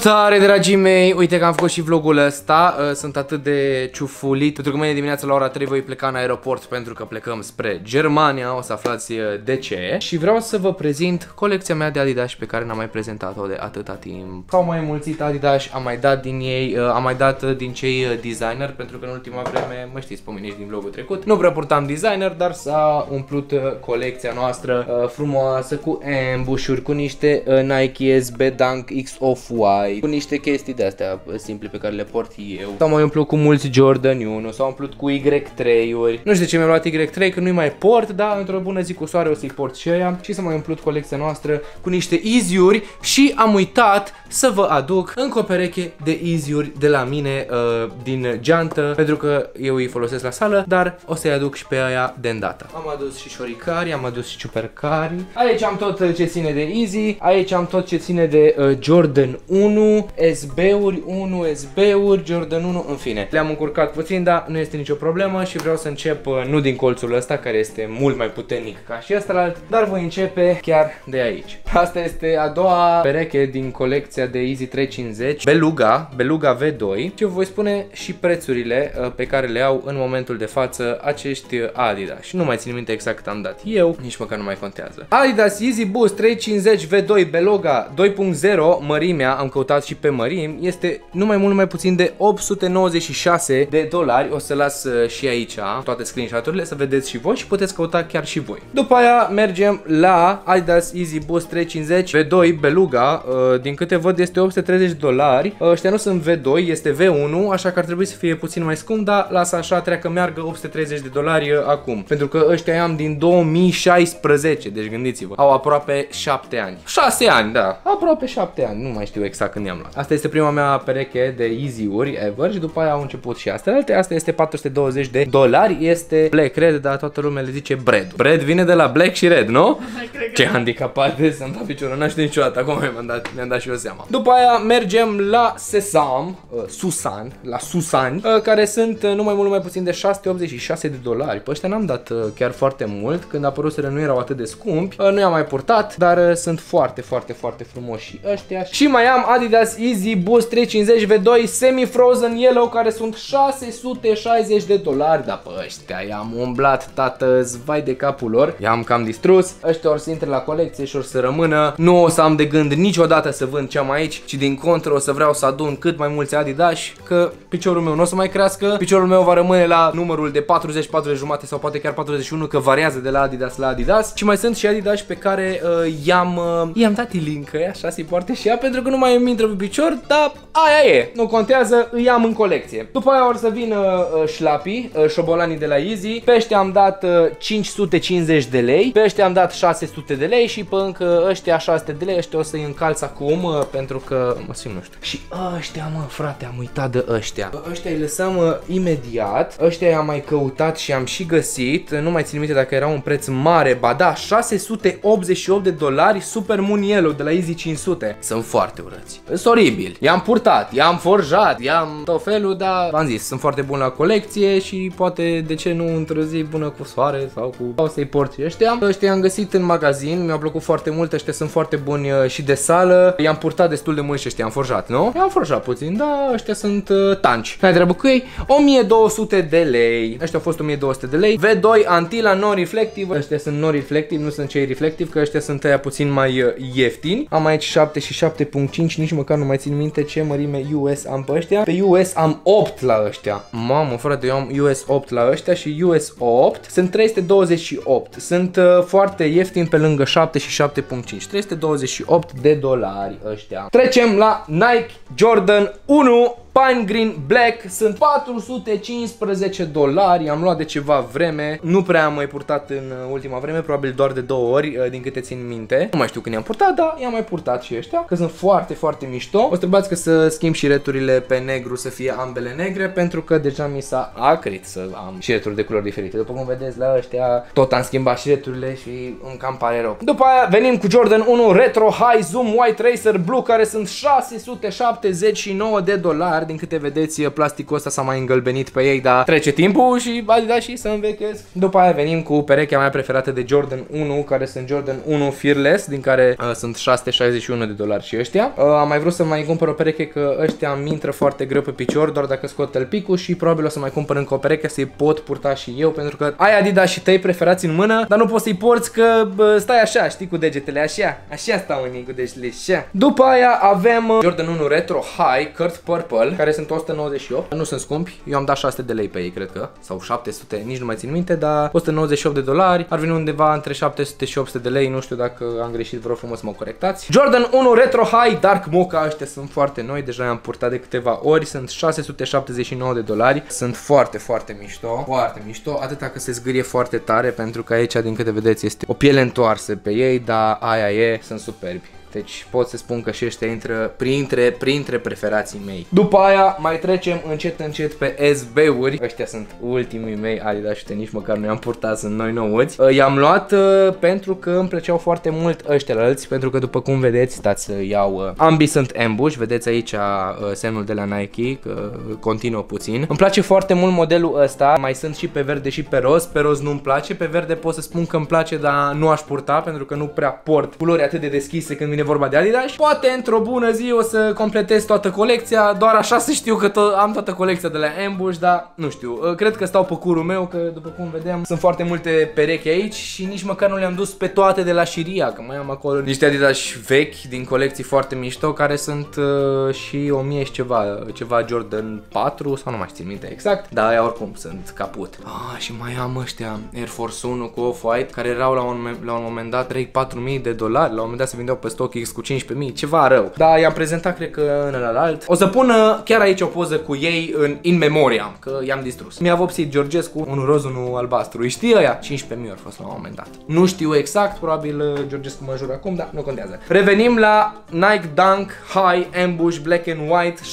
Salutare, dragii mei! Uite că am făcut și vlogul ăsta. Sunt atât de ciufulit pentru că mâine dimineața la ora 3 voi pleca în aeroport pentru că plecăm spre Germania. O să aflați de ce. Și vreau să vă prezint colecția mea de Adidas pe care n-am mai prezentat-o de atâta timp. S-au mai mulțit Adidas, am mai dat din ei, am mai dat din cei designer pentru că în ultima vreme, mă știți, pomeniți din vlogul trecut, nu prea purtam designer, dar s-a umplut colecția noastră frumoasă cu ambush-uri, cu niște Nike SB Dunk X Off-White, cu niște chestii de astea simple pe care le port eu. S-au mai umplut cu mulți Jordan 1, s-au umplut cu Y3-uri. Nu știu de ce mi-am luat Y3, că nu-i mai port, dar într-o bună zi cu soare o să-i port și aia. Și s-a mai umplut colecția noastră cu niște Easy-uri și am uitat să vă aduc încă o pereche de Easy-uri de la mine din geantă, pentru că eu îi folosesc la sală, dar o să-i aduc și pe aia de îndată. Am adus și șoricari, am adus și ciupercari. Aici am tot ce ține de Easy, aici am tot ce ține de Jordan 1, SB-uri, 1 SB-uri, Jordan 1, în fine. Le-am încurcat puțin, dar nu este nicio problemă și vreau să încep nu din colțul ăsta, care este mult mai puternic ca și ăsta, dar voi începe chiar de aici. Asta este a doua pereche din colecția de Easy 350, Beluga V2, și vă voi spune și prețurile pe care le au în momentul de față acești Adidas. Nu mai țin minte exact cât am dat eu, nici măcar nu mai contează. Adidas Easy Boost 350 V2 Beluga 2.0, mărimea, am căutat și pe mărimi, este numai mult mai puțin de 896 de dolari. O să las și aici toate screenshot-urile să vedeți și voi și puteți căuta chiar și voi. După aia mergem la Adidas Easy Boost 350 V2 Beluga, din câte văd este 830 de dolari. Ăștia nu sunt V2, este V1, așa că ar trebui să fie puțin mai scump, dar lasă așa, treacă meargă 830 de dolari acum. Pentru că ăștia am din 2016, deci gândiți-vă, au aproape 7 ani. 6 ani, da, aproape 7 ani, nu mai știu exact când i-am luat. Asta este prima mea pereche de Easy-uri ever și după aia au început și astea. Asta este 420 de dolari, este Black Red, dar toată lumea le zice Bread. Bread vine de la Black și Red, nu? Ce handicapate să-mi dau piciorul, n-am știut niciodată, acum mi-am dat și eu seama. După aia mergem la Susan, care sunt numai mult mai puțin de 686 de dolari. Pe ăștia n-am dat chiar foarte mult, când apăruseră nu erau atât de scumpi, nu i-am mai purtat, dar sunt foarte frumoși și ăștia. Și mai am Adidas Easy Boost 350 V2 Semi Frozen Yellow, care sunt 660 de dolari, dar pe ăștia i-am umblat, tată, vai de capul lor, i-am cam distrus. Ăștia or să intre la colecție și or să rămână. Nu o să am de gând niciodată să vând ce am aici, ci din contră o să vreau să adun cât mai mulți Adidas, că piciorul meu nu o să mai crească, piciorul meu va rămâne la numărul de 40, 40 jumate sau poate chiar 41, că variază de la Adidas la Adidas. Și mai sunt și Adidas pe care i-am dat link, așa se poarte și ea, pentru că nu mai îmi intră pe picior, dar aia e, nu contează, îi am în colecție. După aia or să vină șlapii, șobolanii de la Easy. Pe ăștia am dat 550 de lei, pe ăștia am dat 600 de lei și pe încă ăștia 600 de lei. Ăștia o să-i încalț acum pentru că mă simt, nu știu. Și ăștia, mă, frate, am uitat de ăștia. Ăștia îi lăsăm imediat. Ăștia i-am mai căutat și am și găsit. Nu mai țin minte dacă era un preț mare. Ba da, 688 de dolari Super Moon Yellow de la Easy 500. Sunt foarte urâți. Sunt oribil. I-am purtat, i-am forjat, i-am tot felul, dar v-am zis, sunt foarte bun la colecție și poate, de ce nu, într-o zi bună cu soare sau cu... O să-i port și ăștia. Ăștia i-am găsit în magazin, mi-au plăcut foarte mult, ăștia sunt foarte buni și de sală. I-am purtat destul de mult și ăștia am forjat, nu? I-am forjat puțin, dar ăștia sunt tanci. N-ai treabă cu ei. 1200 de lei. Ăștia au fost 1200 de lei. V2 Antila non-reflective. Ăștia sunt non-reflective, nu sunt cei reflective, că ăștia sunt aia puțin mai ieftini. Am aici 7 și 7.5, nici măcar nu mai țin minte ce mărime US am pe ăștia. Pe US am 8 la ăștia. Mamă, frate, eu am US 8 la ăștia și US 8 sunt 328. Sunt foarte ieftini pe lângă 7 și 7.5. 328 de dolari ăștia. Trecem la Nike Jordan 1 Pine Green Black, sunt 415 dolari, am luat de ceva vreme, nu prea am mai purtat în ultima vreme, probabil doar de 2 ori, din câte țin minte. Nu mai știu când i-am purtat, dar i-am mai purtat și ăștia, că sunt foarte mișto. O să trebuiați că să schimb și returile pe negru, să fie ambele negre, pentru că deja mi s-a acrit să am și returi de culori diferite. După cum vedeți la ăștia, tot am schimbat și returile și îmi cam pare rău. După aia venim cu Jordan 1 Retro High Zoom White Racer Blue, care sunt 679 de dolari. dar din câte vedeți plasticul ăsta s-a mai îngălbenit pe ei, dar trece timpul și Adidas și să învechesc. După aia venim cu perechea mea preferată de Jordan 1, care sunt Jordan 1 Fearless, din care sunt 661 de dolari și ăștia. Am mai vrut să mai cumpăr o pereche, că ăștia îmi intră foarte greu pe picior, doar dacă scot tălpicul, și probabil o să mai cumpăr încă o pereche să-i pot purta și eu, pentru că ai Adidas și tăi preferați în mână, dar nu poți să-i porți că stai așa, știi, cu degetele așa. Așa stau unii cu degetele așa. După aia avem Jordan 1 Retro High Kurt Purple, care sunt 198. Nu sunt scumpi, eu am dat 600 de lei pe ei, cred că, sau 700, nici nu mai țin minte, dar 198 de dolari, ar veni undeva între 700 și 800 de lei, nu știu dacă am greșit, vreau frumos să mă corectați. Jordan 1 Retro High Dark Mocha, ăștia sunt foarte noi, deja i-am purtat de câteva ori, sunt 679 de dolari, sunt foarte, foarte mișto, atâta că se zgârie foarte tare, pentru că aici, din câte vedeți, este o piele întoarsă pe ei, dar aia e, sunt superbi. Deci pot să spun că și ăștia intră printre preferații mei. După aia mai trecem încet pe SB-uri. Ăștia sunt ultimii mei Adidas și nici măcar nu i-am purtat, sunt noi nouți. I-am luat pentru că îmi plăceau foarte mult ăștia la alții, pentru că după cum vedeți, stați să iau, ambii sunt ambush, vedeți aici semnul de la Nike, că continuă puțin. Îmi place foarte mult modelul ăsta, mai sunt și pe verde și pe roz. Pe roz nu-mi place, pe verde pot să spun că îmi place, dar nu aș purta, pentru că nu prea port culori atât de deschise când vine vorba de Adidas. Poate într-o bună zi o să completez toată colecția, doar așa să știu că am toată colecția de la Ambush, dar nu știu, cred că stau pe curul meu, că după cum vedem sunt foarte multe perechi aici și nici măcar nu le-am dus pe toate de la Shiria, că mai am acolo niște Adidas vechi din colecții foarte mișto, care sunt și 1000 și ceva Jordan 4 sau nu mai știu minte exact, dar aia oricum sunt caput. Și mai am ăștia Air Force 1 cu Off-White, care erau la un moment dat 3-4 mii de dolari, la un moment dat se vindeau pe StockX cu 15.000, ceva rău. Da, i-am prezentat, cred că în ălalt. O să pun chiar aici o poză cu ei in memoriam, că i-am distrus. Mi-a vopsit Georgescu, unul roz, unul albastru. Îi știi ăia? 15.000 au fost la un moment dat. Nu știu exact, probabil Georgescu mă jură acum, dar nu contează. Revenim la Nike Dunk High Ambush Black and White,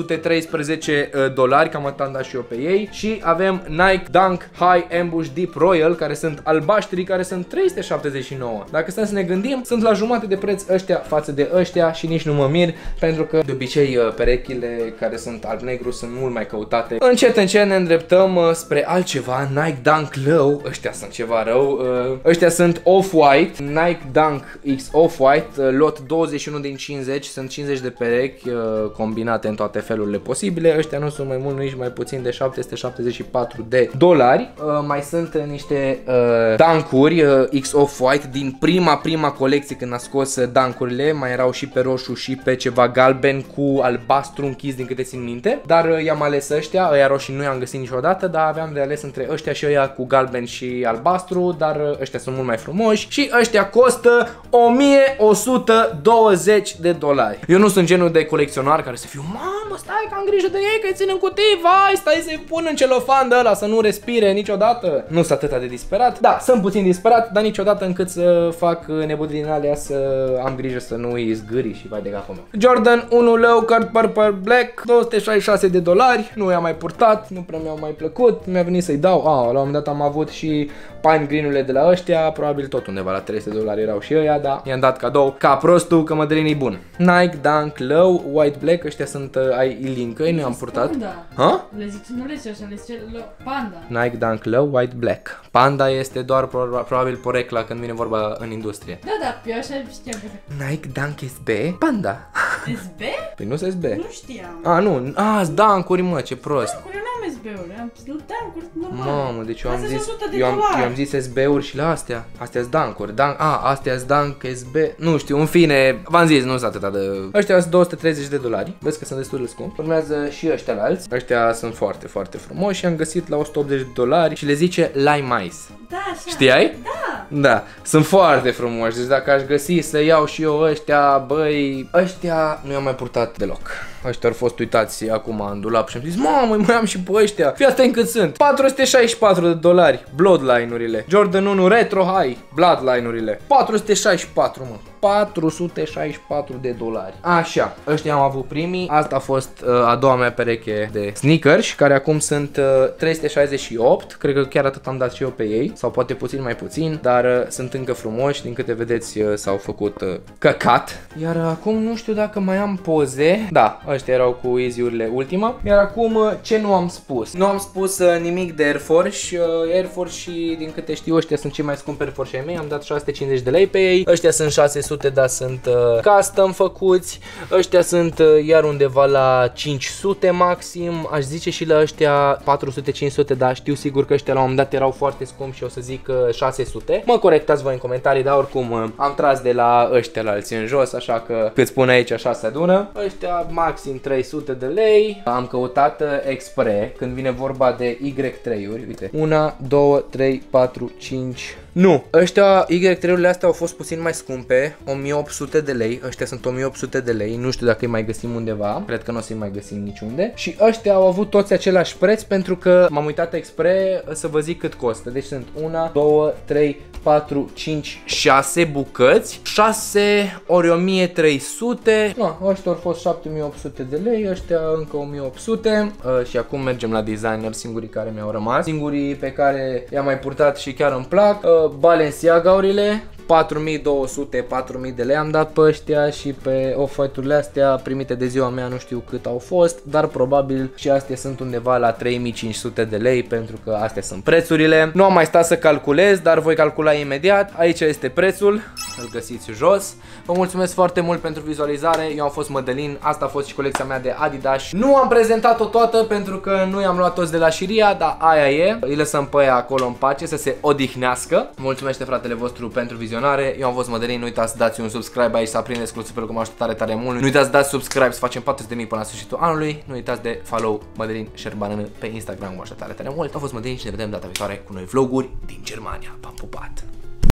713 dolari, cam atât am dat și eu pe ei. Și avem Nike Dunk High Ambush Deep Royal, care sunt albaștri, care sunt 379. Dacă stăm să ne gândim, sunt la jumate de preț ăștia față de ăștia și nici nu mă mir, pentru că de obicei perechile care sunt alb-negru sunt mult mai căutate. Încet ne îndreptăm spre altceva. Nike Dunk Low, ăștia sunt ceva rău, ăștia sunt Off-White, Nike Dunk X Off-White, lot 21 din 50, sunt 50 de perechi combinate în toate felurile posibile. Ăștia nu sunt mai mult, nici mai puțin de 774 de dolari. Mai sunt niște Dunk-uri X Off-White din prima colecție, când a scos Dunk-urile, mai erau și pe roșu și pe ceva galben cu albastru închis, din câte țin minte, dar i-am ales ăștia, ăia roșii nu i-am găsit niciodată, dar aveam de ales între ăștia și ăia cu galben și albastru, dar ăștia sunt mult mai frumoși și ăștia costă 1120 de dolari. Eu nu sunt genul de colecționar care să fiu, mamă, stai că am grijă de ei, că îi țin în cutii, vai, stai să-i pun în celofan de ăla să nu respire niciodată. Nu sunt atât de disperat, da, sunt puțin disperat, dar niciodată încât să fac nebunii din alea, să am grijă să nu îi zgâri și vai de capul meu. Jordan 1 Low Card Purple Black, 266 de dolari, nu i-am mai purtat, nu prea mi-au mai plăcut, mi-a venit să-i dau, la un moment dat am avut și Pine Green-urile de la ăștia, probabil tot undeva la 300 de dolari erau și ăia, dar i-am dat cadou ca prostul, că Mădălin e bun. Nike Dunk Low White Black, ăștia sunt ai Ilincăi, nu i-am purtat. Ha? Le zic, nu le zice așa, le zice Panda. Nike Dunk Low White Black. Panda este doar probabil porecla când vine vorba în industrie. Da, eu așa știam. Nike Dunk SB? Panda. SB? Păi nu SB. Nu știam. Nu. Dunk-uri, mă, ce prost. Eu n-am SB-uri, am Dunk-uri normale. Mamă, deci eu am zis SB-uri și la astea. Astea-s Dunk-uri. Astea-s Dunk SB. Nu știu, în fine, v-am zis, nu sunt atâta de... Ăștia sunt 230 de dolari. Vezi că sunt destul de scumpi. Urmează și ăștia la alți. Ăștia sunt foarte, foarte frumoși și am găsit la 180 de dolari și le zice Lime Ice. Da, așa. Știai? Da. Da, sunt foarte frumoși. Deci dacă aș găsi să iau și eu ăștia, băi, ăștia nu i-am mai purtat deloc. Ăștia au fost uitați acum în dulap și am zis, mamă, mai am și pe ăștia. Fii asta încât sunt. 464 de dolari, Bloodline-urile. Jordan 1 Retro High, Bloodline-urile. 464, mă. 464 de dolari. Așa, ăștia am avut primii. Asta a fost a doua mea pereche de sneakers, care acum sunt 368. Cred că chiar atât am dat și eu pe ei, sau poate puțin mai puțin, dar sunt încă frumoși. Din câte vedeți s-au făcut căcat. Iar acum nu știu dacă mai am poze. Da, ăștia erau cu Easy-urile ultima. Iar acum ce nu am spus? Nu am spus nimic de Air Force. Air Force și din câte știu ăștia sunt cei mai scumpi Air Force ai mei. Am dat 650 de lei pe ei. Ăștia sunt 600, dar sunt custom făcuți. Ăștia sunt iar undeva la 500 maxim. Aș zice și la ăștia 400-500, dar știu sigur că ăștia la un moment dat erau foarte scumpi și o să zic 600. Mă corectați voi în comentarii, dar oricum am tras de la ăștia la alții în jos, așa că cât spun aici așa se adună. Ăștia maxim 300 de lei. Am căutat expre când vine vorba de Y3-uri. Uite, 1, 2, 3, 4, 5... Nu, ăștia Y3-urile astea au fost puțin mai scumpe, 1800 de lei, ăștia sunt 1800 de lei, nu știu dacă îi mai găsim undeva, cred că nu o să-i mai găsim niciunde. Și ăștia au avut toți același preț pentru că m-am uitat expre să vă zic cât costă. Deci sunt 1, 2, 3, 4, 5, 6 bucăți, 6 ori 1300, no, ăștia au fost 7800 de lei, ăștia încă 1800 și acum mergem la designer, singurii care mi-au rămas, singurii pe care i-am mai purtat și chiar îmi plac. Balenciaga-urile 4200, 4000 de lei am dat pe ăștia și pe off-white-urile astea primite de ziua mea nu știu cât au fost, dar probabil și astea sunt undeva la 3500 de lei pentru că astea sunt prețurile. Nu am mai stat să calculez, dar voi calcula imediat. Aici este prețul, îl găsiți jos. Vă mulțumesc foarte mult pentru vizualizare, eu am fost Mădălin, asta a fost și colecția mea de Adidas. Nu am prezentat-o toată pentru că nu i-am luat toți de la Shiria, dar aia e. Îi lăsăm pe aia acolo în pace să se odihnească. Mulțumesc fratele vostru pentru vizionare, eu am fost Mădălin, nu uitați să dați un subscribe aici, să aprindeți clopoțelul că mă ajută tare, tare mult. Nu uitați să dați subscribe să facem 400.000 până la sfârșitul anului. Nu uitați de follow Mădălin Șerbanân pe Instagram, mă ajută tare, tare mult. Am fost Mădălin și ne vedem data viitoare cu noi vloguri din Germania. V-am pupat!